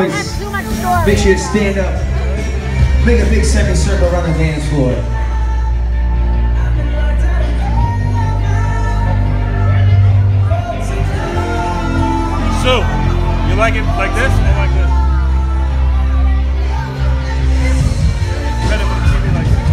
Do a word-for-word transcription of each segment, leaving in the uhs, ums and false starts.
boys, make sure you stand up. Make a big semicircle around the dance floor. So, you like it like this or like this? Better with the T V like this.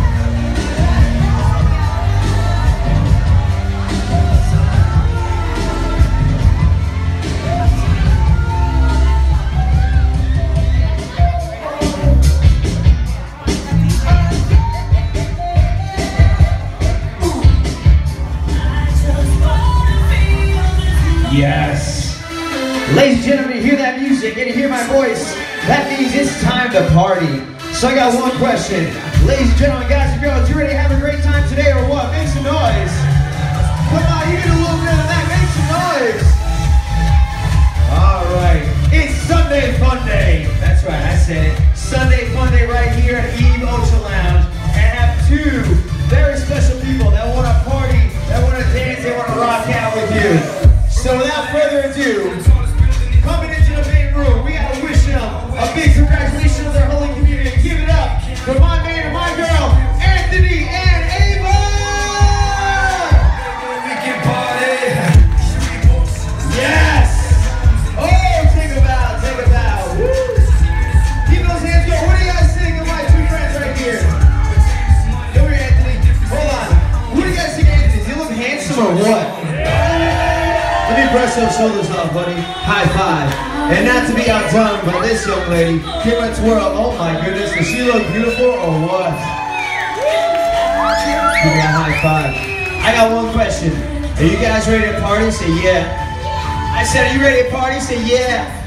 Yes. Ladies and gentlemen, you hear that music and you hear my voice, that means it's time to party. So I got one question. Ladies and gentlemen, guys and girls, you ready to have a great time today or what? Make some noise. Come on, you need a little bit of that. Make some noise. All right. It's Sunday Fun Day. That's right, I said it. Sunday Fun Day right here at Eve Ocha Lounge. And I have two very special people that want to party, that want to dance, they want to rock out with you. So without further ado, coming into the main room, we gotta wish them a big congratulations to their holy community. Give it up for my man and my girl, Anthony and Ava! Yes! Oh, take a bow, take a bow. Woo. Keep those hands going. What do you guys think of my two friends right here? Come here, Anthony. Hold on. What do you guys think, Anthony? Does he look handsome or what? Let me brush those shoulders off, buddy. High five. And not to be outdone by this young lady, give her a twirl. Oh my goodness, does she look beautiful or what? Give me a high five. I got one question. Are you guys ready to party? Say yeah. I said, are you ready to party? Say yeah.